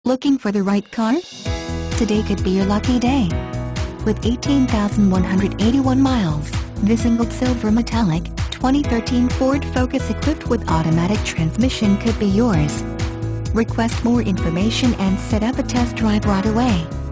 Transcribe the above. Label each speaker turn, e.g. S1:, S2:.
S1: Looking for the right car? Today could be your lucky day. With 18,181 miles, this Ingot Silver Metallic 2013 Ford Focus equipped with automatic transmission could be yours. Request more information and set up a test drive right away.